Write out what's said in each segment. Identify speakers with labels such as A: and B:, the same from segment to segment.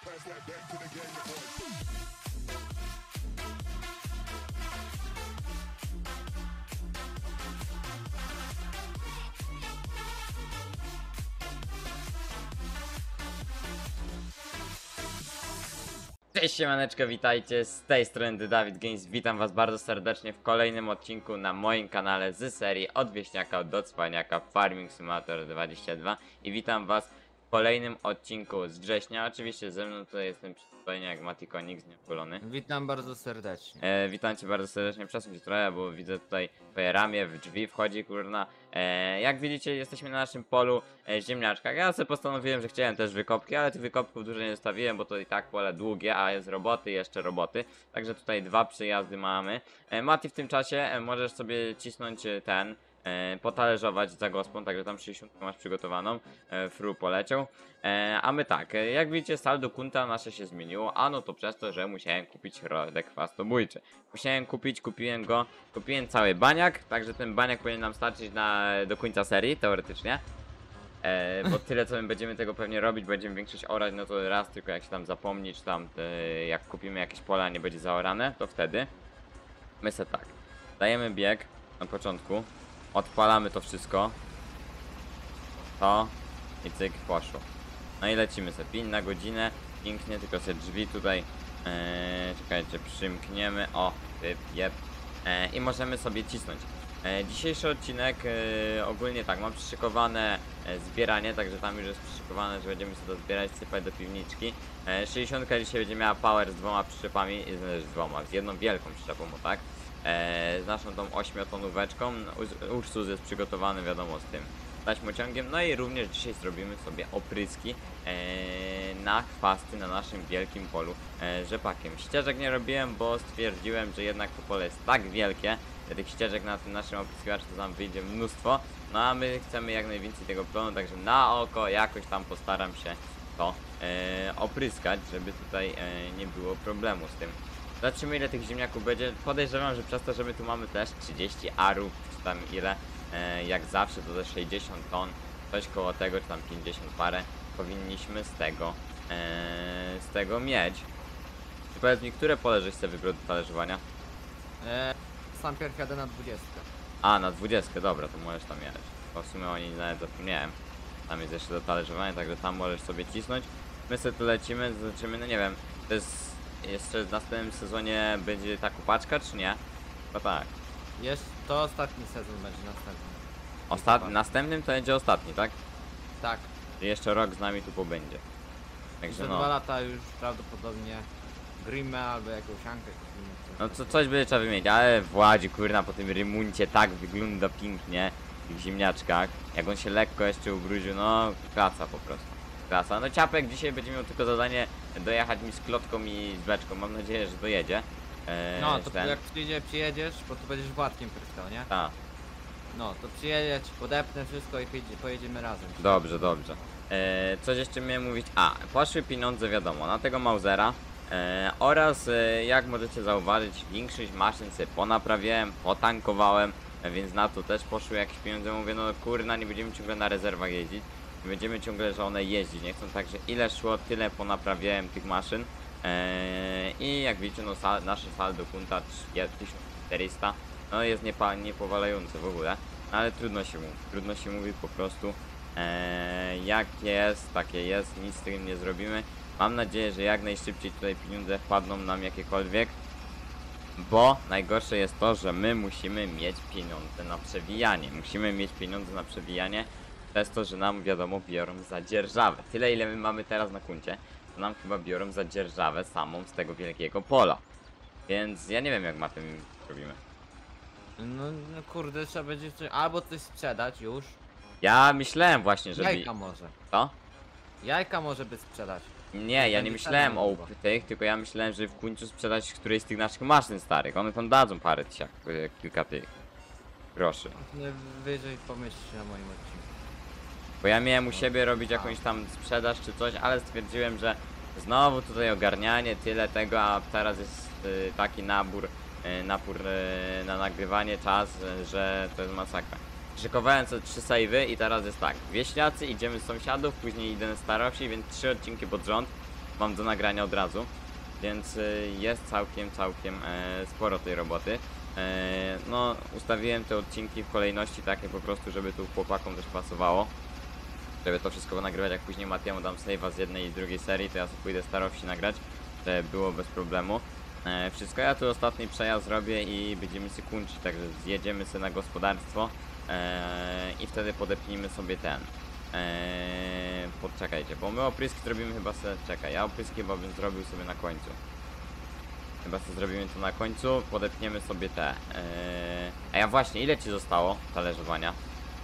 A: Cześć siemaneczko, witajcie, z tej strony Dawid Games, witam was bardzo serdecznie w kolejnym odcinku na moim kanale z serii Od Wieśniaka do Cwaniaka Farming Simulator 22 i witam was w kolejnym odcinku z września. Oczywiście ze mną tutaj jestem przystojny jak Matikonik, zniewolony.
B: Witam bardzo serdecznie.
A: Witam cię bardzo serdecznie, przesuń się trochę, bo widzę tutaj twoje ramię w drzwi wchodzi, kurna. Jak widzicie, jesteśmy na naszym polu ziemniaczkach. Ja sobie postanowiłem, że chciałem też wykopki, ale tych wykopków dużo nie zostawiłem, bo to i tak pole długie, a jest roboty, jeszcze roboty. Także tutaj dwa przyjazdy mamy. Mati, w tym czasie możesz sobie cisnąć ten, potalerzować za gospą, także tam 60 masz przygotowaną, fru poleciał. A my tak, jak widzicie, saldo kunta nasze się zmieniło, a no to przez to, że musiałem kupić środek chwastobójczy. Kupiłem cały baniak, także ten baniak powinien nam starczyć do końca serii, teoretycznie. Bo tyle co my będziemy tego pewnie robić, będziemy większość orać, no to raz tylko jak się tam zapomni, czy tam jak kupimy jakieś pola nie będzie zaorane, to wtedy my se tak, dajemy bieg na początku, odpalamy to wszystko, to i cyk, poszło. No i lecimy sobie 5 na godzinę, pięknie, tylko sobie drzwi tutaj, czekajcie, przymkniemy, o, jeb, i możemy sobie cisnąć. Dzisiejszy odcinek ogólnie tak, mam przyszykowane zbieranie, także tam już jest przyszykowane, że będziemy sobie to zbierać, sypać do piwniczki. 60 dzisiaj będzie miała power z dwoma przyczepami, z jedną wielką przyczepą, tak? Z naszą tą 8-tonóweczką, Ursus jest przygotowany, wiadomo, z tym taśmociągiem, no i również dzisiaj zrobimy sobie opryski na chwasty na naszym wielkim polu rzepakiem. Ścieżek nie robiłem, bo stwierdziłem, że jednak to pole jest tak wielkie, że tych ścieżek na tym naszym opryskiwaczu to tam wyjdzie mnóstwo, no a my chcemy jak najwięcej tego plonu, także na oko jakoś tam postaram się to opryskać, żeby tutaj nie było problemu z tym. Zobaczymy ile tych ziemniaków będzie. Podejrzewam, że przez to, że my tu mamy też 30 arów, czy tam ile, jak zawsze to ze 60 ton, coś koło tego, czy tam 50 parę, powinniśmy z tego mieć. I powiedz mi, które pole żeś sobie wybrał do talerzowania?
B: Sam pierw jadę na 20.
A: A, na 20, dobra, to możesz tam jechać. Bo w sumie o niej nawet zapomniałem. Tam jest jeszcze do talerzowania, także tam możesz sobie cisnąć. My sobie tu lecimy, zobaczymy, no nie wiem, to jest jeszcze w następnym sezonie będzie ta kupaczka, czy nie? No tak.
B: To ostatni sezon będzie następny.
A: Następnym to będzie ostatni, tak?
B: Tak.
A: I jeszcze rok z nami tu pobędzie. Także
B: Za
A: no.
B: 2 lata już prawdopodobnie Grimmę albo jakąś Ankę.
A: No coś będzie trzeba wymienić, ale Władzi, kurna, po tym rymuncie tak wygląda pięknie w tych ziemniaczkach. Jak on się lekko jeszcze ubrudził, no klasa po prostu. Klasa. No Ciapek dzisiaj będzie miał tylko zadanie dojechać mi z klotką i z beczką. Mam nadzieję, że dojedzie.
B: No to jak przyjedziesz, bo tu będziesz Władkiem pryskał, nie?
A: Tak.
B: No to przyjedzie, ci podepnę wszystko i pojedziemy razem.
A: Dobrze, dobrze. Coś jeszcze miałem mówić. A, poszły pieniądze, wiadomo, na tego Mausera. Oraz jak możecie zauważyć, większość maszyn sobie ponaprawiałem, potankowałem, więc na to też poszły jakieś pieniądze. Mówię, no kurna, nie będziemy ciągle na rezerwach jeździć, nie będziemy ciągle, że one jeździć nie chcą, także ile szło, tyle ponaprawiałem tych maszyn. I jak widzicie, no nasze saldo kunta 1400, no jest niepowalające w ogóle, ale trudno się mówi po prostu. Jak jest, takie jest, nic z tym nie zrobimy. Mam nadzieję, że jak najszybciej tutaj pieniądze wpadną nam jakiekolwiek, bo najgorsze jest to, że my musimy mieć pieniądze na przewijanie. Przez to, że nam, wiadomo, biorą za dzierżawę. Tyle ile my mamy teraz na koncie, to nam chyba biorą za dzierżawę samą z tego wielkiego pola. Więc ja nie wiem, jak tym robimy.
B: No kurde, trzeba będzie albo coś sprzedać już.
A: Ja myślałem właśnie, żeby...
B: Jajka może.
A: Co?
B: Jajka może by sprzedać.
A: Nie, ja nie myślałem o tych, tylko ja myślałem, że w końcu sprzedać którejś z tych naszych maszyn starych. One tam dadzą parę kilka tych groszy.
B: Wyżej pomyślcie na moim odcinku.
A: Bo ja miałem u siebie robić jakąś tam sprzedaż czy coś, ale stwierdziłem, że znowu tutaj ogarnianie, tyle tego, a teraz jest taki napór na nagrywanie, czas, że to jest masakra. Szykowałem sobie 3 save'y i teraz jest tak. Wieśniacy, idziemy z sąsiadów, później idę na starości, więc 3 odcinki pod rząd. mam do nagrania od razu, więc jest całkiem sporo tej roboty. No, ustawiłem te odcinki w kolejności takie po prostu, żeby tu chłopakom też pasowało. Żeby to wszystko nagrywać, jak później Matiemu dam save'a z jednej i drugiej serii, to ja sobie pójdę starowsi nagrać, żeby było bez problemu. Wszystko ja tu ostatni przejazd zrobię i będziemy się kończyć, także zjedziemy sobie na gospodarstwo i wtedy podepnijmy sobie ten. Poczekajcie, bo my opryski zrobimy chyba sobie, czekaj, ja opryski chyba bym zrobił sobie na końcu. Chyba sobie zrobimy to na końcu, podepniemy sobie te. A ja właśnie, ile ci zostało talerzowania?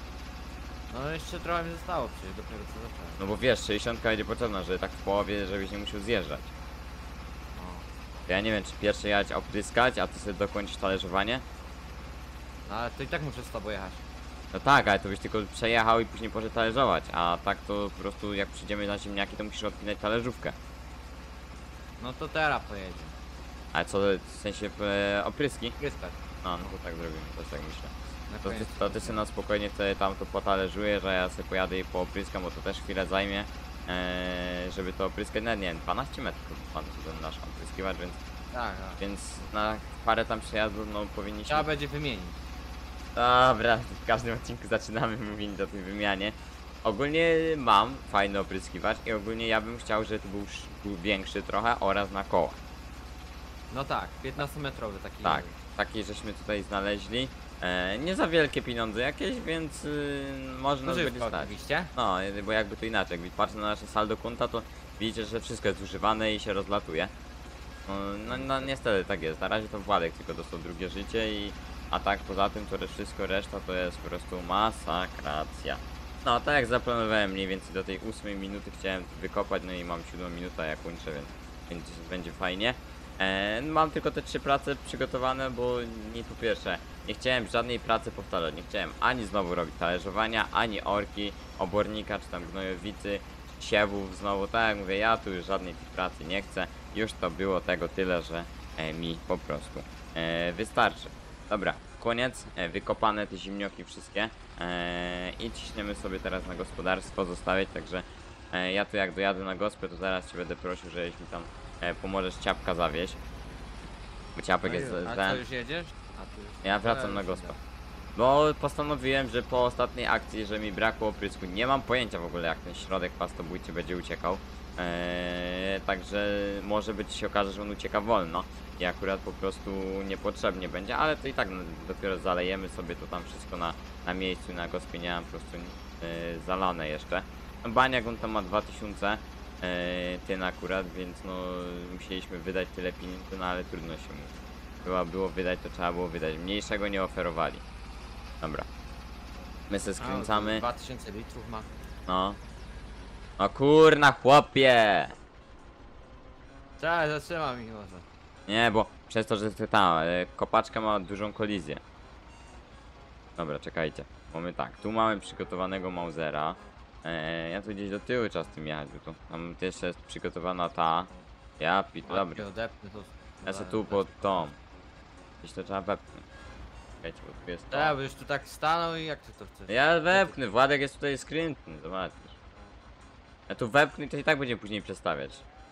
B: No jeszcze trochę mi zostało przecież, dopiero co zacząłem.
A: No bo wiesz, 60 będzie potrzebna, żeby tak w połowie, żebyś nie musiał zjeżdżać.
B: No.
A: Ja nie wiem, czy pierwszy jechać opryskać, a ty sobie dokończysz talerzowanie?
B: No ale to i tak muszę z tobą jechać.
A: No tak, ale to byś tylko przejechał i później poszedł talerzować, a tak to po prostu jak przyjdziemy na ziemniaki, to musisz odpinać talerzówkę.
B: No to teraz pojedzie.
A: Ale co, w sensie opryski?
B: Pryskać.
A: A, no to tak zrobimy, też tak myślę.
B: Na
A: To ty,
B: koniec.
A: to ty sobie na spokojnie wtedy tam to potależujesz, że ja sobie pojadę i poopryskam, bo to też chwilę zajmie, żeby to opryskać. No nie wiem, 12 metrów pan ten nasz opryskiwacz,
B: Tak.
A: więc na parę tam przejazdów no powinniśmy...
B: Trzeba będzie wymienić.
A: Dobra, w każdym odcinku zaczynamy mówić o tej wymianie. Ogólnie mam fajny opryskiwacz i ogólnie ja bym chciał, żeby to był większy trochę oraz na koła.
B: No tak, 15-metrowy taki.
A: Tak, taki żeśmy tutaj znaleźli. Nie za wielkie pieniądze jakieś, więc może nas będzie
B: Używka
A: stać.
B: oczywiście.
A: No, bo jakby to inaczej, jak patrzę na nasze saldo konta, to widzicie, że wszystko jest używane i się rozlatuje. No niestety tak jest, na razie to Władek tylko dostał drugie życie a tak poza tym to wszystko reszta to jest po prostu masakracja. No tak jak zaplanowałem mniej więcej do tej 8 minuty chciałem wykopać, no i mam 7 minutę jak kończę, więc będzie fajnie. Mam tylko te 3 prace przygotowane, bo nie po pierwsze nie chciałem żadnej pracy powtarzać, nie chciałem ani znowu robić talerzowania, ani orki, obornika, czy tam gnojowicy, siewów znowu, tak jak mówię, ja tu już żadnej tej pracy nie chcę, już to było tego tyle, że mi po prostu wystarczy. Dobra, koniec, wykopane te zimnioki wszystkie i ciśniemy sobie teraz na gospodarstwo zostawiać, także ja tu jak dojadę na gospę, to zaraz cię będę prosił, żebyś mi tam pomożesz ciapka zawieźć. Bo ciapek jest
B: A co,
A: ten.
B: już jedziesz? A, ty już...
A: Ja wracam na gospę. Bo postanowiłem, że po ostatniej akcji, że mi brakło oprysku, nie mam pojęcia w ogóle jak ten środek pastobójczy będzie uciekał. Także może być się okaże, że on ucieka wolno i akurat po prostu niepotrzebnie będzie, ale to i tak no, dopiero zalejemy sobie to tam wszystko na miejscu, na gospie nie mam po prostu zalane jeszcze. No, baniak on tam ma 2000 ten akurat, więc no musieliśmy wydać tyle pieniędzy, no ale trudno się mówi. Było wydać, to trzeba było wydać. Mniejszego nie oferowali. Dobra. My se skręcamy.
B: 2000 litrów ma.
A: No. No kurna chłopie!
B: Cześć, zatrzymam ich może.
A: Nie, bo przez to, że ta kopaczka ma dużą kolizję. Dobra, czekajcie. Mamy tak, tu mamy przygotowanego Mausera. Ja tu gdzieś do tyłu czas tym jechać, bo tu tam też jest przygotowana ta. Ja pit, dobra.
B: Odepnę to.
A: Ja się tu pod tą. Gdzieś to trzeba wepchnąć. Czekajcie, bo tu jest to.
B: Ja byś tu tak stanął i jak ty to chcesz?
A: Ja wepchnę, Władek jest tutaj skrętny, zobaczysz. Ja tu wepchnę, to i tak będziemy później przestawiać.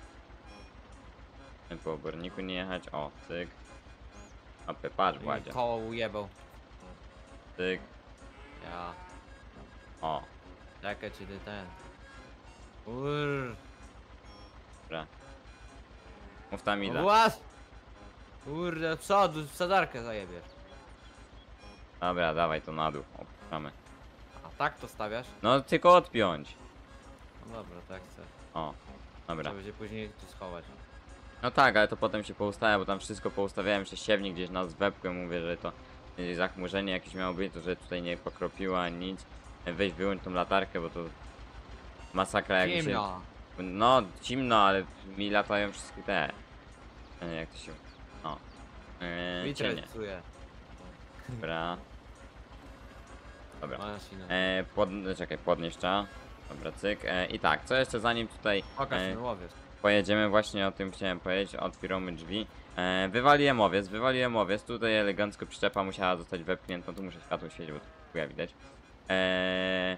A: Po oborniku nie jechać, o, cyk. A patrz,
B: I
A: Władzie,
B: koło ujebał.
A: cyk,
B: Ja.
A: o,
B: Czekaj, czy ty ten. Urr.
A: dobra. Mów tam ile.
B: Włas! Kurde, przodu, wsadarkę zajebiesz.
A: Dobra, dawaj to na dół, opuszczamy.
B: A tak to stawiasz?
A: No tylko odpiąć.
B: No dobra, tak chcę.
A: O, dobra.
B: Trzeba będzie później tu schować.
A: No tak, ale to potem się poustawia, bo tam wszystko poustawiałem, jeszcze siewnik gdzieś nas wepłem, mówię, że to zachmurzenie jakieś miało być, to że tutaj nie pokropiło ani nic. Weź wyłącz tą latarkę, bo to masakra jak mi się...
B: Zimno.
A: No, zimno, ale mi latają wszystkie te... jak to się... O. Cienie.
B: Interesuje.
A: Dobra. Dobra.
B: Maszyna.
A: Czekaj, podnieść trzeba. Dobra, cyk. I tak, co jeszcze zanim tutaj
B: Pokaż ten łowiec.
A: pojedziemy, właśnie o tym chciałem powiedzieć, otwieramy drzwi. Wywaliłem owiec, tutaj elegancko przyczepa musiała zostać wepchnięta, tu muszę światło świecić, bo tu chuja widać.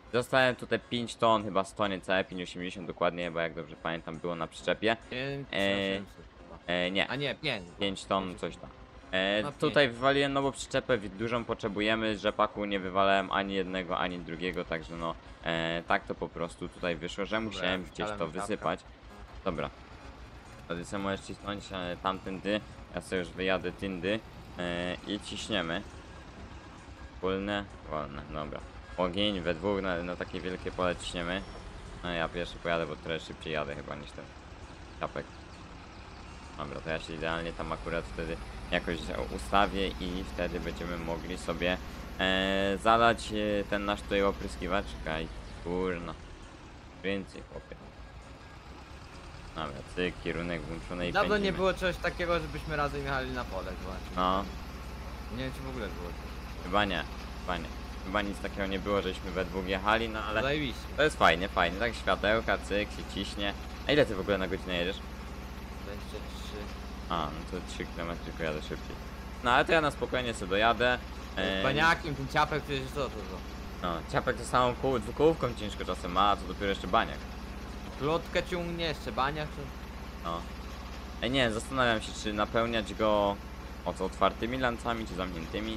A: Dostałem tutaj 5 ton, chyba 100 niecałe, 5,80 dokładnie, chyba jak dobrze pamiętam było na przyczepie.
B: 5800 chyba.
A: Nie,
B: A nie, 5.
A: 5 ton, coś tam.
B: No,
A: Tutaj
B: pięć.
A: wywaliłem nową przyczepę, dużą potrzebujemy, z rzepaku nie wywalałem ani jednego, ani drugiego, także no tak to po prostu tutaj wyszło, że musiałem gdzieś
B: wcale
A: to
B: na czapkę.
A: wysypać. Dobra. Wtedy sobie możesz cisnąć tamtędy, ja sobie już wyjadę tyndy i ciśniemy. Wspólne, wolne, dobra. Ogień we dwóch na takie wielkie pole ciśniemy. No ja pierwszy pojadę, bo trochę szybciej jadę chyba niż ten czapek. Dobra, to ja się idealnie tam akurat wtedy jakoś ustawię i wtedy będziemy mogli sobie zalać ten nasz tutaj opryskiwacz. Czekaj, kurno. Więcej chłopie. Dobra, cyk, kierunek włączony i
B: Dawno nie
A: pędzimy.
B: było czegoś takiego, żebyśmy razem jechali na pole, zobaczmy.
A: No,
B: Nie wiem czy w ogóle było.
A: chyba nie, chyba nie. Chyba nic takiego nie było, żeśmy we dwóch jechali, no ale
B: Zajebiście.
A: to jest fajnie, fajnie. Tak światełka, cyk, się ciśnie. A ile ty w ogóle na godzinę jedziesz?
B: 23.
A: A, no to 3 km tylko jadę szybciej. No ale to ja na spokojnie sobie dojadę.
B: Baniakiem, ten ciapek przecież co to?
A: No, ciapek to samą dwukółką ciężko czasem ma, a to dopiero jeszcze baniak.
B: Plotkę ciągnie, jeszcze baniak czy...
A: No. Ej, nie, zastanawiam się, czy napełniać go otwartymi lancami, czy zamkniętymi.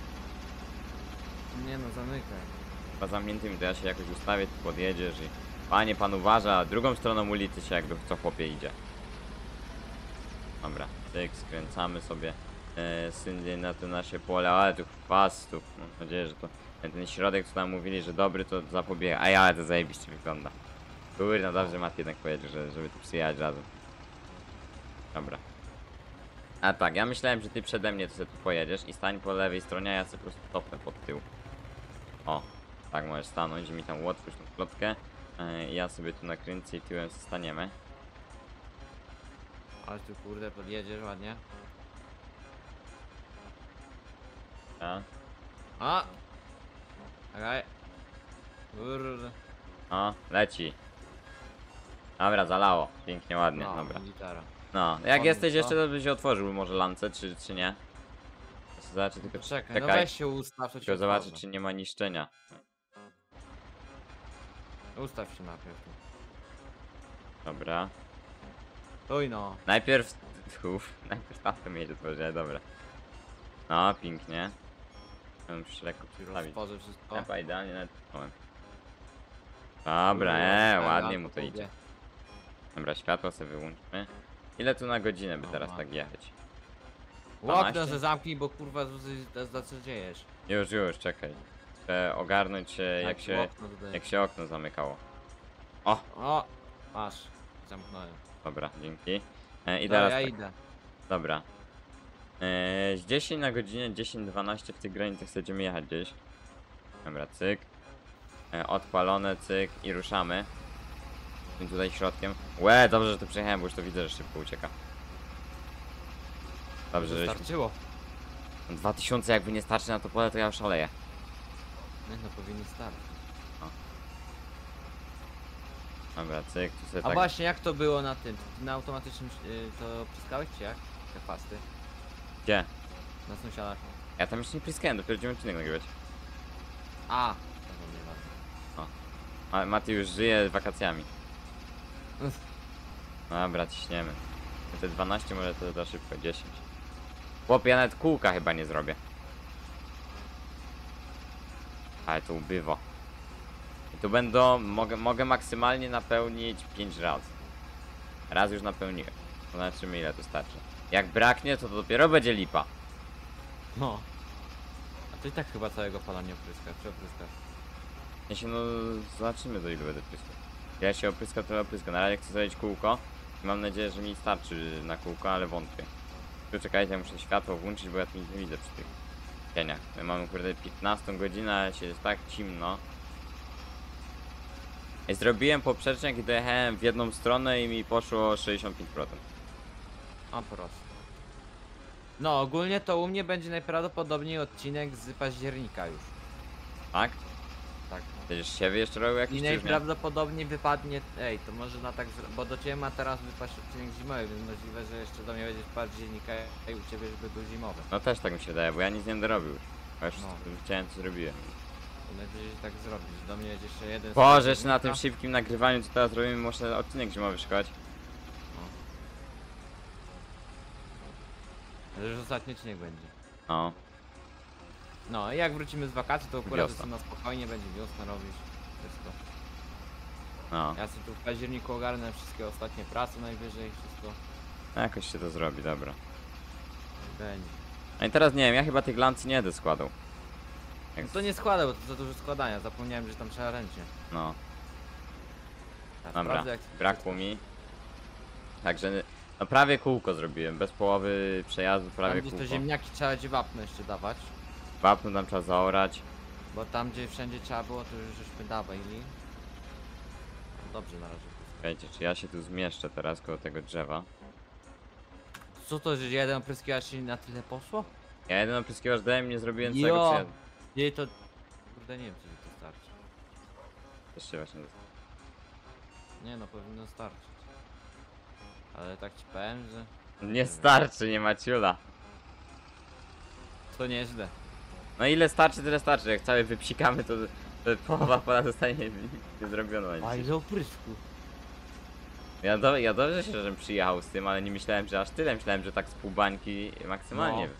B: Nie no, zamykaj.
A: Chyba zamkniętymi, to ja się jakoś ustawię, ty podjedziesz i... Panie, pan uważa, drugą stroną ulicy się jakby co chłopie idzie. Dobra, tyk, skręcamy sobie syndzie na to nasze pole, ale tu chwastów. Mam nadzieję, że to ten środek, co tam mówili, że dobry, to zapobiega. Ej, ale to zajebiście wygląda. Kurde, dobrze Mat jednak powiedział, żeby tu przyjechać razem. Dobra. A tak, ja myślałem, że ty przede mnie to sobie tu pojedziesz i stań po lewej stronie, a ja sobie po prostu topnę pod tył. O, tak możesz stanąć i mi tam otwórz tą plotkę. Ja sobie tu nakręcę i tyłem staniemy.
B: Ale tu kurde podjedziesz ładnie.
A: A,
B: A! Okej. Kurde.
A: o, leci. Dobra, zalało. Pięknie, ładnie,
B: No,
A: dobra.
B: gitara.
A: No, jak
B: Ładnie,
A: jesteś
B: co?
A: jeszcze, to byś otworzył może lancę, czy nie? Zobaczę tylko,
B: Czekaj, no weź się ustaw, to ci
A: tylko zobaczę,
B: otworzę.
A: czy nie ma niszczenia.
B: Ustaw się najpierw tu.
A: Dobra.
B: Oj no.
A: Najpierw... najpierw tamto mieć otworzę, dobra. No, pięknie. Ja muszę lekko
B: Ci
A: przedstawić.
B: roztworzę wszystko.
A: Chyba idealnie nawet tknąłem. Dobra, ładnie mu to idzie. Dobra, światło sobie wyłączmy. Ile tu na godzinę by
B: No,
A: teraz
B: ładnie.
A: tak jechać?
B: Okno
A: 12?
B: se zamknij, bo kurwa za co dziejesz.
A: Już, czekaj. Chcę ogarnąć jak się okno zamykało.
B: O! Masz. Zamknąłem.
A: Dobra, dzięki. I
B: Dobra,
A: teraz
B: ja
A: tak,
B: idę.
A: dobra. Z 10 na godzinę, 10-12 w tych granicach będziemy jechać gdzieś. Dobra, cyk. Odpalone, cyk i ruszamy. I tutaj środkiem. Łe, dobrze, że tu przejechałem, bo już to widzę, że szybko ucieka. Dobrze, że
B: Wystarczyło.
A: 2000 jakby nie starczy na to pole, to ja już szaleję.
B: Nie no, powinni starczyć.
A: Dobra, cyk, tu sobie
B: A
A: tak...
B: właśnie, jak to było na tym? Na automatycznym to pryskałeś czy jak? Te pasty?
A: Gdzie?
B: Na sąsiadach.
A: Ja tam jeszcze nie pryskałem, dopiero będziemy odcinek nagrywać.
B: A! To nieważne.
A: Mati już żyje wakacjami. Dobra, ciśniemy. Te 12 może to za szybko, 10. Chłopie, ja nawet kółka chyba nie zrobię. Ale to ubywa. I tu będą, mogę maksymalnie napełnić 5 razy. Raz już napełniłem. Zobaczymy ile to starczy. Jak braknie, to dopiero będzie lipa.
B: No. A to i tak chyba całego pola nie opryskasz, czy opryskasz?
A: Ja się no, zobaczymy do ilu będę pryskał. Ja się opryska, to opryska. Na razie chcę zrobić kółko. I mam nadzieję, że mi starczy na kółko, ale wątpię. Tu czekajcie, ja muszę światło włączyć, bo ja tu nic nie widzę przy tych cieniach. My mamy kurde 15 godzinę, ale się jest tak cimno. I zrobiłem poprzecznik i dojechałem w jedną stronę i mi poszło 65%.
B: A prosto. No, ogólnie to u mnie będzie najprawdopodobniej odcinek z października już.
A: Tak?
B: Tak.
A: Będziesz siewy jeszcze robił
B: I
A: jakiś czy już nie?
B: najprawdopodobniej wypadnie. Ej, to może na tak bo do ciebie ma teraz wypaść odcinek zimowy, więc możliwe, że jeszcze do mnie będzie z października i u ciebie żeby był zimowy.
A: No też tak mi się daje, bo ja nic nie będę robił. A już
B: No.
A: chciałem co zrobiłem.
B: To najwyżej tak zrobić. Do mnie jest jeszcze jeden...
A: Boże, jeszcze na tym
B: strażnika.
A: szybkim nagrywaniu, co teraz robimy, muszę odcinek zimowy szukać.
B: To już ostatni odcinek będzie.
A: No,
B: No i jak wrócimy z wakacji, to akurat
A: Wiosna.
B: jest na spokojnie, będzie wiosna robić. Wszystko.
A: no.
B: Ja sobie tu w październiku ogarnę wszystkie ostatnie prace najwyżej, wszystko
A: Jakoś się to zrobi, dobra.
B: będzie.
A: No i teraz nie wiem, ja chyba tych lancy nie będę składał.
B: No to nie składał, bo to za dużo składania, zapomniałem, że tam trzeba ręcznie.
A: No,
B: Tak,
A: dobra,
B: sprawdzę, jak...
A: brakło mi. Także, no prawie kółko zrobiłem, bez połowy przejazdu,
B: Tam
A: prawie
B: gdzieś to
A: kółko.
B: ziemniaki trzeba będzie wapno jeszcze dawać.
A: Wapno tam trzeba zaorać.
B: Bo tam gdzie wszędzie trzeba było, to już żeśmy dawali. No dobrze na razie.
A: Czekajcie, czy ja się tu zmieszczę teraz koło tego drzewa?
B: Co to, że jeden opryskiwacz się na tyle poszło?
A: Ja jeden opryskiwacz dałem, nie zrobiłem
B: Jo.
A: całego przejazdu.
B: Nie, to... Kurde, nie wiem, czy to starczy.
A: Jeszcze właśnie.
B: Nie no, powinno starczyć. Ale tak ci powiem, że...
A: Nie starczy, nie ma ciula.
B: To nieźle.
A: No ile starczy, tyle starczy. Jak cały wypsikamy, to połowa pola zostanie niezrobiona.
B: A ile oprysku?
A: Ja dobrze się, że przyjechał z tym, ale nie myślałem, że aż tyle. Myślałem, że tak z pół bańki maksymalnie.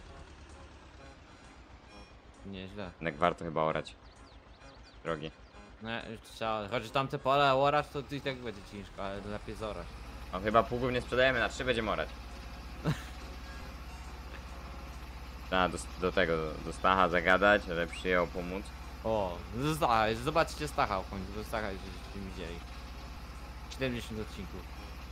B: No. Nieźle.
A: Jednak warto chyba orać. Drogi.
B: No już trzeba, choć tamte pola orać, to i tak będzie ciężko, ale lepiej zorać.
A: No chyba pół nie sprzedajemy, na 3 będziemy orać. Trzeba do tego, do Stacha zagadać, żeby przyjechał pomóc.
B: O, zobaczcie Stacha w końcu, do Stacha żeście widzieli. 70 odcinków.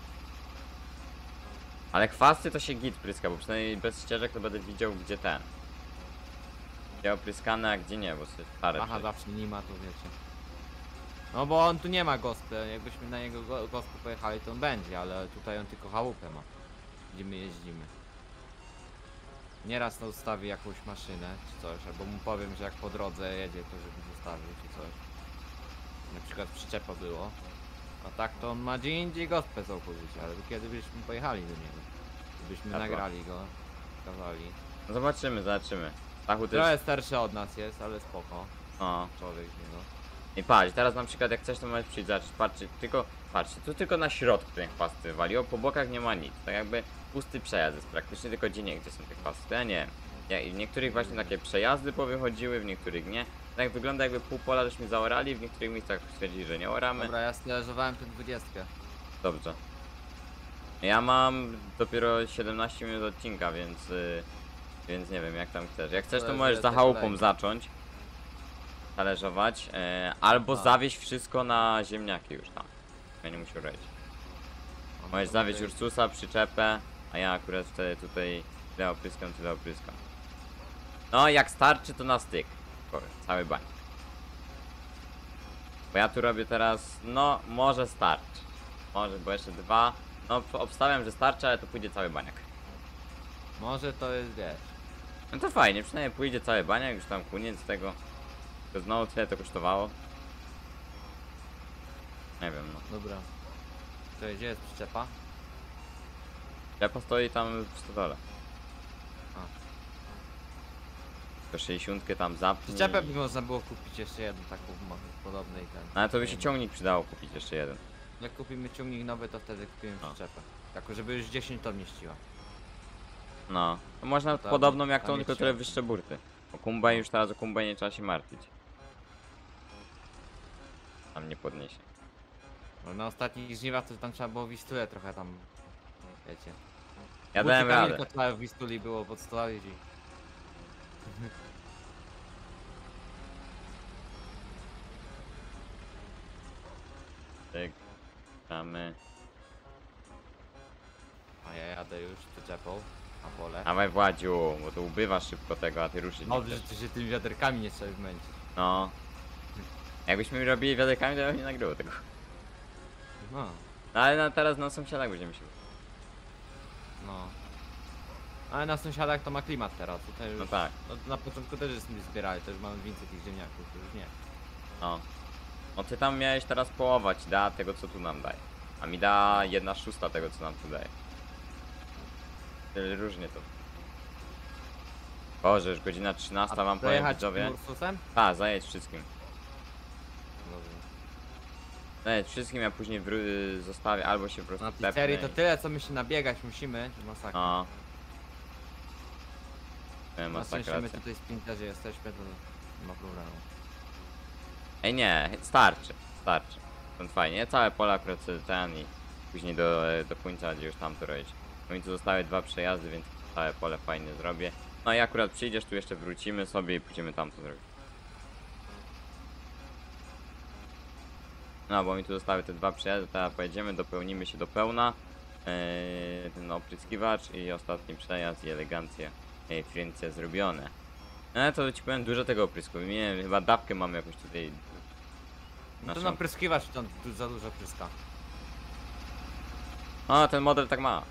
A: Ale chwasty to się git pryska, bo przynajmniej bez ścieżek to będę widział gdzie ten. Gdzie opryskane, a gdzie nie, bo sobie stare.
B: Aha, zawsze nie ma, to wiecie. No bo on tu nie ma gospy, jakbyśmy na niego gospę pojechali, to on będzie, ale tutaj on tylko chałupę ma, gdzie my jeździmy. Nieraz to ustawi jakąś maszynę czy coś, albo mu powiem, że jak po drodze jedzie, to żeby zostawił czy coś. Na przykład przyczepa było. A tak to on ma gdzie indziej gospę całkowicie, ale kiedy byśmy pojechali do niego, byśmy
A: Dobra.
B: nagrali go, pokazali.
A: No zobaczymy, zobaczymy. Stachu też.
B: Trochę starszy od nas jest, ale spoko,
A: O.
B: człowiek z niego.
A: I patrz, teraz na przykład jak chcesz to możesz przyjść zobaczyć, patrzcie, tu tylko na środku ten chwasty waliło, po bokach nie ma nic, tak jakby pusty przejazd jest praktycznie, tylko gdzie nie, gdzie są te chwasty, to ja nie wiem. Ja, i w niektórych właśnie takie przejazdy powychodziły, w niektórych nie. Tak jak wygląda jakby pół pola żeśmy zaorali, w niektórych miejscach stwierdzili, że nie oramy.
B: Dobra, ja stelażowałem tę 20.
A: Dobrze. Ja mam dopiero 17 minut odcinka, więc nie wiem jak tam chcesz. Jak chcesz to
B: Zależy,
A: możesz
B: jak
A: za
B: to
A: chałupą
B: kolejny.
A: zacząć. Talerzować, albo
B: A.
A: zawieźć wszystko na ziemniaki już tam. Ja nie muszę robić. Możesz zawieźć Ursusa, przyczepę, a ja akurat wtedy tutaj tyle opryskam. No jak starczy to na styk. Powiem, cały bań. Bo ja tu robię teraz, no może starczy. Może, bo jeszcze 2. No obstawiam, że starczy, ale to pójdzie cały baniak.
B: Może to jest, wiesz.
A: No to fajnie, przynajmniej pójdzie cały baniak, już tam koniec tego. To znowu tyle to kosztowało. Nie wiem, no.
B: Dobra. To gdzie jest przyczepa?
A: Lepa stoi tam w stodole.
B: A.
A: To 60 tam zapnij.
B: Przyczepę by można było kupić jeszcze jedną taką podobnej ten.
A: No ale to by się ciągnik przydało kupić jeszcze jeden.
B: Jak kupimy ciągnik nowy, to wtedy kupimy
A: A.
B: przyczepę. Taką, żeby już 10 ton mieściła.
A: No. To można
B: To
A: podobną jak
B: tam
A: tą,
B: jest
A: tylko tyle
B: ciągnik.
A: wyższe burty. O Kumbaj już teraz o Kumbaj nie trzeba się martwić. Tam nie podniesie.
B: Bo na ostatnich żniwach to tam trzeba było Wistulę trochę tam, wiecie.
A: Ja dałem radę.
B: Trzeba w Wistuli było podstawić i...
A: Tyk. Mamy.
B: A ja jadę już przyczepą na pole.
A: Dawaj Władziu, bo to ubywa szybko tego, a ty ruszyć nie
B: Dobrze,
A: chcesz.
B: że ty się tymi wiaderkami nie trzeba zmęczyć.
A: No. Jakbyśmy robili wiaderkami, to ja bym nie nagrywał tego.
B: No,
A: No ale teraz na sąsiadach będziemy się.
B: no. Ale na sąsiadach to ma klimat teraz, tutaj już...
A: No tak.
B: No, na początku też żeśmy zbierali, też mamy więcej tych ziemniaków, to już nie.
A: No. No ty tam miałeś teraz połowa ci da tego co tu nam daje. A mi da 1/6 tego co nam tu daje. Tyle różnie to. Boże, już godzina 13 wam powiem
B: Pojechać
A: widzowie.
B: tym Ursusem?
A: Tak, zajedź wszystkim. Nawet wszystkim ja później zostawię, albo się po prostu
B: Na
A: tepnę
B: pizzerii to
A: i-
B: tyle co my się nabiegać musimy, że masakra.
A: No.
B: Na szczęście
A: Masakra.
B: my tutaj z Pinterze jesteśmy, to nie ma problemu.
A: Ej nie, starczy, starczy. To fajnie, całe pole akurat sobie ten i później do końca gdzie już tam to robić. No i tu zostały 2 przejazdy, więc całe pole fajnie zrobię. No i akurat przyjdziesz, tu jeszcze wrócimy sobie i pójdziemy tam to zrobić. No bo mi tu zostały te 2 przejazdy, teraz pojedziemy, dopełnimy się do pełna. Ten opryskiwacz i ostatni przejazd i elegancję Firenze zrobione. No to ci powiem, dużo tego oprysku. Nie wiem, chyba dawkę mamy jakąś tutaj.
B: No to
A: Naszą.
B: napryskiwacz to za dużo pryska.
A: A, ten model tak ma.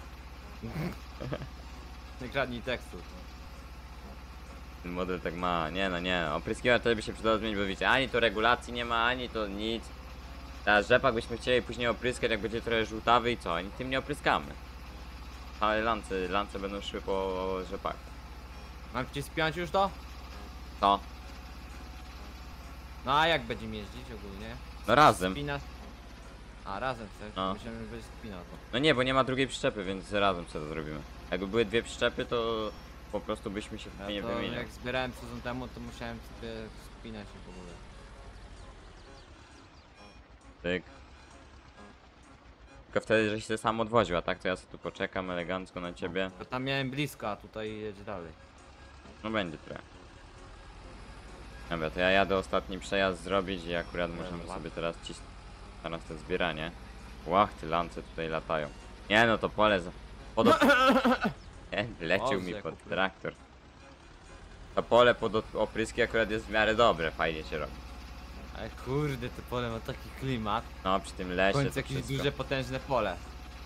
B: Nie kradnij tekstu.
A: Ten model tak ma. Nie no, nie. Opryskiwacz to by się przydało zmienić, bo wiecie, ani to regulacji nie ma, ani to nic. Teraz rzepak byśmy chcieli później opryskać, jak będzie trochę żółtawy i co? Ani tym nie opryskamy. Ale lance będą szły po rzepak.
B: Mam ci spiąć już to?
A: To?
B: No a jak będziemy jeździć ogólnie?
A: No razem.
B: Spinasz? A razem chcesz?
A: No.
B: Myślałem, że będziesz spinał to.
A: No nie, bo nie ma drugiej przyczepy, więc razem sobie to zrobimy. Jakby były 2 przyczepy, to po prostu byśmy się
B: Ja
A: nie
B: to
A: wymieniali.
B: jak zbierałem sezon temu, to musiałem sobie spinać i w ogóle.
A: Tyk. Tylko wtedy, żeś się sam odwoził, a tak to ja sobie tu poczekam elegancko na ciebie.
B: To tam miałem blisko, a tutaj jedzie dalej.
A: No będzie trochę. Dobra, to ja jadę ostatni przejazd zrobić i akurat możemy
B: Dobra.
A: sobie teraz cisnąć. Teraz to zbieranie. Łach, te lance tutaj latają. Nie no, to pole za... Nie, lecił mi
B: Boże,
A: pod
B: jak
A: traktor. To pole pod opryski akurat jest w miarę dobre, fajnie się robi.
B: Ale kurde, to pole ma taki klimat.
A: No, przy tym
B: W
A: lesie
B: końcu
A: to
B: jakieś
A: wszystko.
B: duże, potężne pole.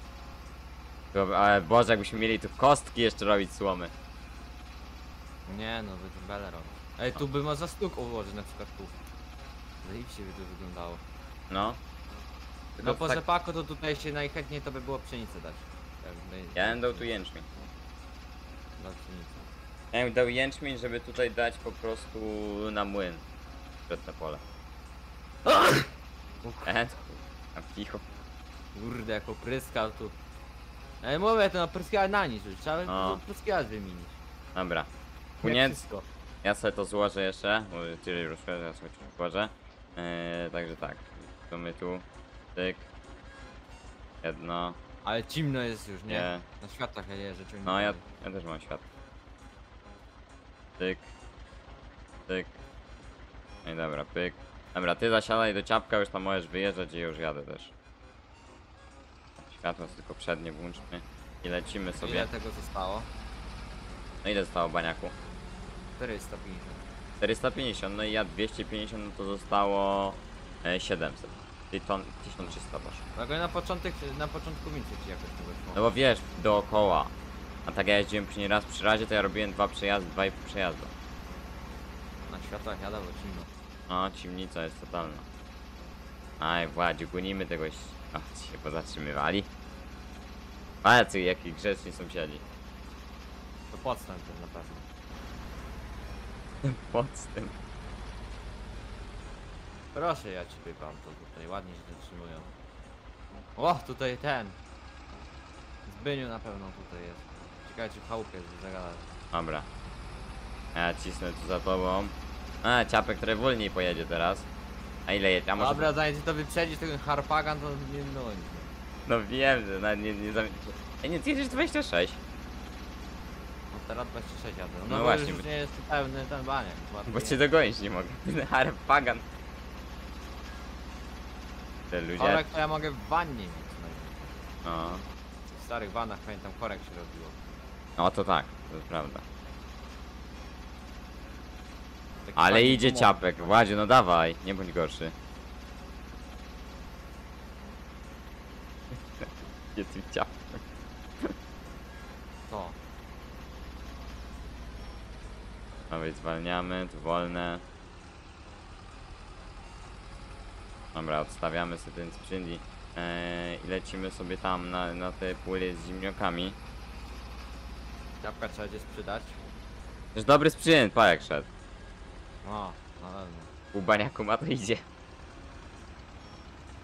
A: Ale Boże, jakbyśmy mieli tu kostki jeszcze robić słomy.
B: Nie no, by to bele robić. Ej, tu by można stóg ułożyć na przykład tu. Zajebiście by to wyglądało.
A: No.
B: No po
A: tak,
B: rzepaku to tutaj się najchętniej to by było pszenicę dać.
A: ja bym dał tu jęczmień.
B: Na pszenicę.
A: Ja bym dał jęczmień, żeby tutaj dać po prostu na młyn. Przed te pole. Tam cicho.
B: Kurde, jak opryskał tu. Ej, mówię, to opryskał na nic już, trzeba
A: No.
B: opryskać wymienić.
A: Dobra.
B: Nie
A: Koniec.
B: wszystko.
A: Ja sobie to złożę jeszcze, bo tyle już ja sobie to złożę. Także tak. To my tu. Tyk. Jedno.
B: Ale zimno jest już, nie?
A: Nie.
B: Na światłach ja jeżdżę ciągle.
A: No ja też mam świat. Tyk. Tyk. No i dobra, pyk. Dobra, ty zasiadaj do ciapka, już tam możesz wyjeżdżać i już jadę też. Światło tylko przednie włączmy i lecimy sobie.
B: Ile tego zostało?
A: No ile zostało baniaku?
B: 450.
A: 450, no i ja 250, no to zostało 700. Czyli 1300 poszło.
B: Dlatego na początku mi ci jakoś nie wyszło.
A: No bo wiesz, dookoła. A tak ja jeździłem później raz przy razie, to ja robiłem 2 przejazdy, 2,5 przejazdu.
B: Na światłach jada, bo zimno.
A: No, ciemnica jest totalna. Aj, Władziu, gonimy tegoś. O, ci się pozatrzymywali. Ale co, jaki grzeczni sąsiedzi.
B: To podstęp ten na pewno.
A: Pod tym.
B: Proszę, ja ci pytam, to tutaj ładnie się zatrzymują. O, tutaj ten. Zbyniu na pewno tutaj jest. Ciekawe czy w chałupie jest zagadać.
A: Dobra. Ja cisnę tu za tobą. A, ciapek trochę wolniej pojedzie teraz. A ile jedzie? A może...
B: Dobra, zanim ty to wyprzedzisz ten harpagan, to nie dąży.
A: No wiem, że nawet nie Ej, nie, ty jedziesz 26.
B: No teraz 26 jadę.
A: No
B: bo
A: właśnie,
B: już nie jest pełny ten baniak.
A: Bo cię dogonić nie mogę. Ten harpagan. Te ludzie...
B: Korek to ja mogę w wannie mieć. No.
A: No.
B: W starych vanach pamiętam korek się robiło.
A: No to tak, to jest prawda.
B: Taki
A: Ale
B: fajny
A: idzie
B: gumowy.
A: ciapek, Władzie, no dawaj, nie bądź gorszy. Gdzie ty ciapek?
B: To.
A: Dobra, zwalniamy, tu wolne. Dobra, odstawiamy sobie ten sprzęt i lecimy sobie tam na te pule z zimniokami.
B: Ciapka trzeba gdzieś sprzedać.
A: To jest dobry sprzęt, pa jak szedł.
B: O, na pewno.
A: Pół baniaku ma to idzie.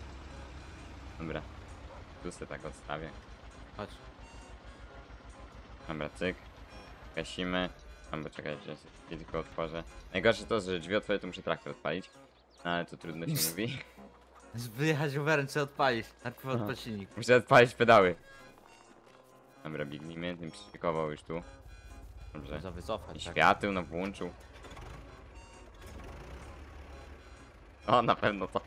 A: Dobra. Tu se tak odstawię.
B: Chodź.
A: Dobra, cyk. Gasimy. Dobra, czekaj, że się tylko otworzę. Najgorsze to, że drzwi otworzę, to muszę traktor odpalić. No, ale to trudno się mówi.
B: Wyjechać rowerem, czy odpalić? Najpierw
A: Aha.
B: odpal silnik.
A: Muszę odpalić pedały. Dobra, biegnijmy, tym przyszpikował już tu. Dobrze.
B: Trzeba wycofać.
A: I
B: tak.
A: świateł no włączył. O, na pewno to.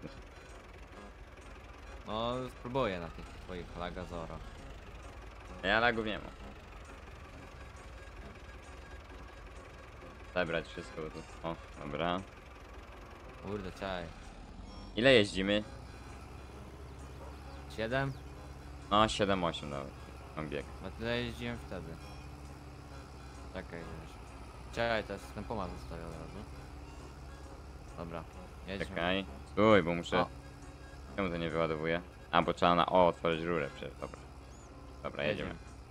B: No, spróbuję na tych twoich lagazorach.
A: Ja lagów nie mam. Zabrać wszystko tu. O, dobra.
B: Kurde, czaj.
A: Ile jeździmy?
B: 7?
A: No, 7-8 nawet. Mam bieg.
B: No tyle jeździłem wtedy. Czekaj, już. Czekaj, teraz ten pomaz zostawię od razu. Dobra, jedźmy.
A: Czekaj. Stój, bo muszę...
B: O.
A: Czemu to nie wyładowuje? A, bo trzeba na... O, otworzyć rurę przecież, dobra. Dobra, jedziemy.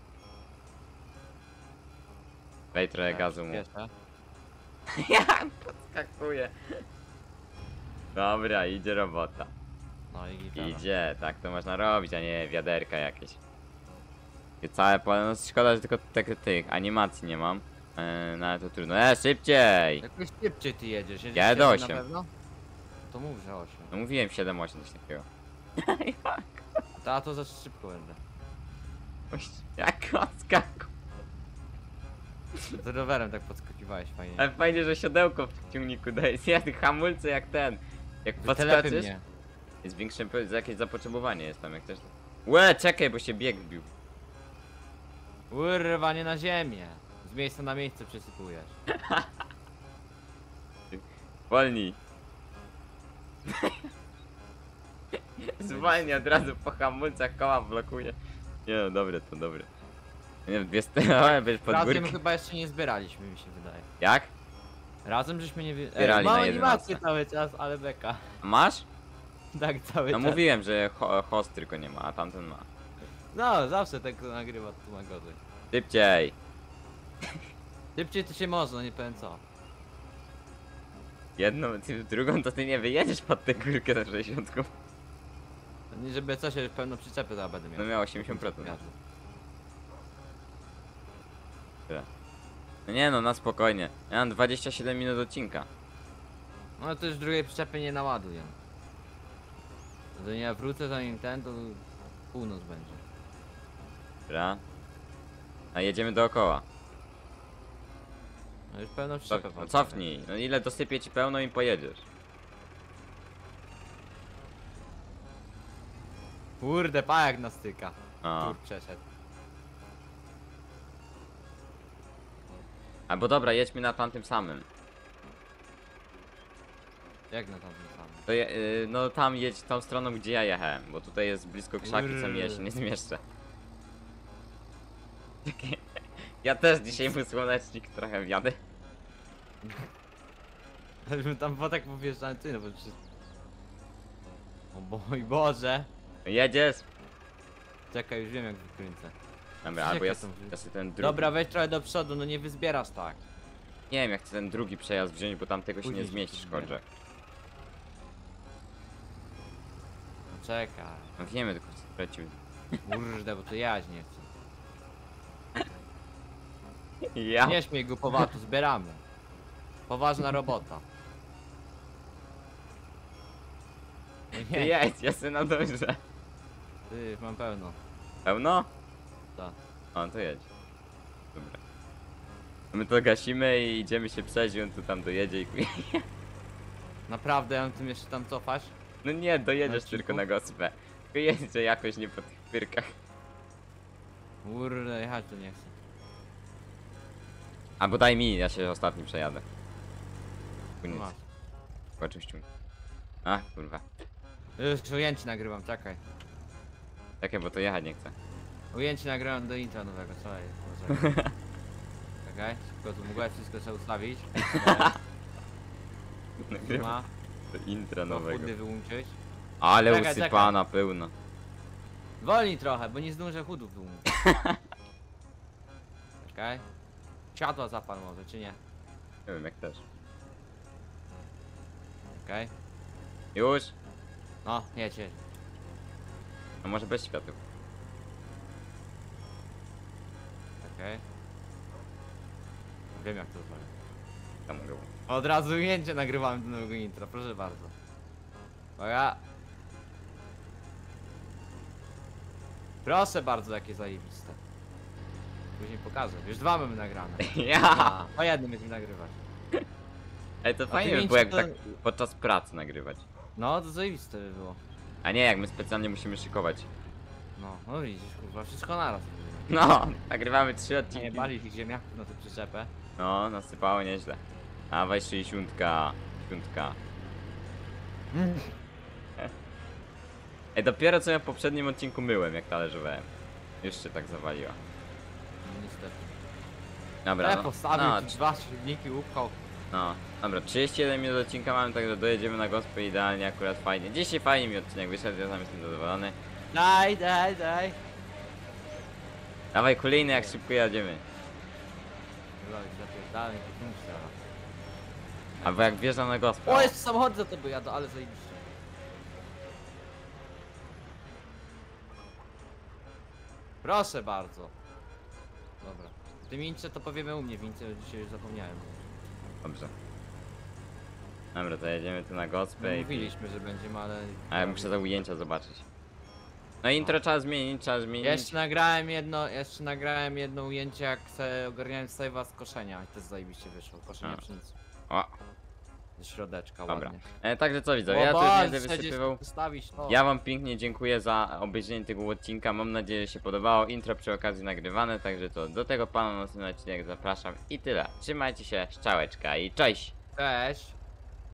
A: Wej trochę gazu mu.
B: Pierwsze.
A: Ja podskakuję. Dobra, idzie robota.
B: No i gitara.
A: Idzie, tak to można robić, a nie wiaderka jakieś. Takie całe pole, no szkoda, że tylko tych animacji nie mam. No ale to trudno. Szybciej!
B: Jakoś szybciej ty jedziesz. Jedziesz
A: Ja
B: 7
A: do
B: na
A: 8.
B: pewno? To mów, że 8.
A: No mówiłem 7-8 coś takiego.
B: Ta to za szybko będę.
A: Jak odskaku.
B: Z rowerem tak podskakiwałeś fajnie.
A: Ale fajnie, że siodełko w ciągniku daje. Ja tych hamulce jak ten. Jak
B: Wytelepy
A: podskoczysz,
B: mnie.
A: jest większe jakieś zapotrzebowanie jest tam jak też. Łe, czekaj, bo się bieg wbił.
B: Urwa, nie na ziemię. Z miejsca na miejsce przesypujesz.
A: Wolniej. Zwalnia od razu po hamulcach, koła blokuje. Nie no, dobre to dobre. Nie wiem, dwie strony, bez
B: Razem
A: podgórki.
B: chyba jeszcze nie zbieraliśmy, mi się wydaje.
A: Jak?
B: Razem żeśmy nie
A: Zbierali
B: mam
A: na
B: animację
A: 11.
B: cały czas, ale beka.
A: Masz?
B: Tak cały
A: No
B: czas.
A: mówiłem, że host tylko nie ma, a tamten ma.
B: No, zawsze tak nagrywa, tu ma gorzej.
A: Szybciej.
B: Szybciej to się można, nie powiem co.
A: Jedną, drugą to ty nie wyjedziesz pod tę górkę na 60.
B: Nie żeby coś, że pełno przyczepy zaraz będę miał.
A: No miał 80%. Tyle. No nie no, na spokojnie. Ja mam 27 minut odcinka.
B: No to już drugiej przyczepy nie naładuję. Jeżeli ja wrócę zanim ten, to północ będzie.
A: Dobra. A jedziemy dookoła.
B: No już pełno przyczepę
A: No cofnij. No ile dosypie ci pełno i pojedziesz.
B: Kurde, pa jak nastyka.
A: A.
B: Tur przeszedł.
A: Albo dobra, jedźmy na tamtym samym.
B: Jak na tamtym samym?
A: To no tam jedź tą stroną, gdzie ja jechałem, bo tutaj jest blisko krzaki, co mi ja się nie zmieszczę. Ja też dzisiaj mu słonecznik trochę wjadę.
B: Żebym tam było tak powierzchany, ty no bo przecież... O mój Boże!
A: Jedziesz?
B: Czekaj, już wiem jak wykręcę.
A: Dobra, albo
B: Jak ja tam
A: ja sobie ten drugi.
B: Dobra, weź trochę do przodu, no nie wyzbierasz tak.
A: Nie wiem, jak chcę ten drugi przejazd wziąć, bo tam tego się
B: Później
A: nie
B: się
A: zmieścisz,
B: zbiera.
A: Korczak.
B: No czekaj.
A: No wiemy, tylko stracił.
B: Kurde, bo to jaźń nie chcę.
A: Ja?
B: Nie śmiej głupowatu, zbieramy. Poważna robota. No
A: Ty
B: nie,
A: jedź, ja sobie nadążę.
B: ty, mam pełno.
A: Pełno?
B: Tak.
A: O, to jedź. Dobra. My to gasimy i idziemy się przejść, on tu tam dojedzie i
B: Naprawdę, mam tym jeszcze tam cofać?
A: No nie, dojedziesz
B: Na
A: tylko
B: cichu?
A: na gospę. Tylko jeźdźcie jakoś nie po tych pyrkach.
B: Kurde, jechać to nie chcę.
A: Albo daj mi, ja się ostatni przejadę. Koniec.
B: Masz.
A: Płaczę ściągnę. Ach, kurwa.
B: Już ujęcie nagrywam, czekaj.
A: Takie, bo to jechać nie chcę.
B: Ujęcie nagrałem do intra nowego, słuchaj. Czekaj, tylko tu mgłę wszystko trzeba ustawić.
A: Nagrywam
B: Ma,
A: to intra
B: to
A: nowego.
B: chudy wyłączyć.
A: Ale
B: Czekaj,
A: usypana pełno.
B: Wolniej trochę, bo nie zdążę chudów wyłączyć. Czekaj. Światła zapal może, czy nie?
A: Nie wiem, jak też.
B: Czekaj.
A: Już?
B: No, jedź, jedź.
A: No może bez światów.
B: Okej. Wiem jak to zrobić.
A: Tam mogę.
B: Od razu ujęcie nagrywałem do nowego intro, proszę bardzo. Uwaga. Proszę bardzo, jakie zajebiste. Później pokażę. Już 2 mamy nagrane.
A: Ja!
B: Po jednym będziemy nagrywać.
A: Ej, to
B: ty
A: fajnie by
B: mięcie
A: było jak
B: to-
A: tak podczas pracy nagrywać.
B: No, to zajebiste by było.
A: A nie, jak my specjalnie musimy szykować.
B: No widzisz, kurwa, wszystko naraz.
A: No, nagrywamy 3
B: Nie
A: odcinki.
B: bali tych ziemniaków na tę przyczepę.
A: No, nasypało nieźle. Dawaj 60. Piątka. Ej, dopiero co ja w poprzednim odcinku myłem, jak talerzowałem. Już się tak zawaliła.
B: No, niestety.
A: Dobra,
B: Ja
A: no,
B: postawił
A: no,
B: tu 2 silniki, upchał.
A: no, dobra, 31 minut odcinka mamy, także dojedziemy na gospę idealnie, akurat fajnie. Dzisiaj fajnie mi odcinek wyszedł, ja sam jestem zadowolony.
B: Daj.
A: Dawaj kolejny, jak szybko jedziemy.
B: Dalej,
A: Albo jak wjeżdżam na gospę.
B: o, jeszcze samochody za tobą jadą, ale zajebiście. Proszę bardzo. Dobra. W tym incze to powiemy u mnie, w ince dzisiaj już zapomniałem.
A: Dobrze. Dobra, to jedziemy tu na gospę
B: No,
A: i...
B: mówiliśmy, że będziemy, ale...
A: A ja muszę te ujęcia zobaczyć. No intro trzeba zmienić, trzeba zmienić.
B: Jeszcze nagrałem jedno ujęcie, jak ogarniałem save'a z koszenia i to zajebiście wyszło. Koszenia
A: A.
B: pszenicy.
A: O,
B: Ze środeczka
A: dobra.
B: ładnie.
A: Także co widzowie, ja tu już będę wysypywał.
B: Wystawić to.
A: Ja wam pięknie dziękuję za obejrzenie tego odcinka, mam nadzieję, że się podobało. Intro przy okazji nagrywane, także to do tego pana na następny odcinek zapraszam i tyle. Trzymajcie się, szczałeczka i cześć!
B: Cześć.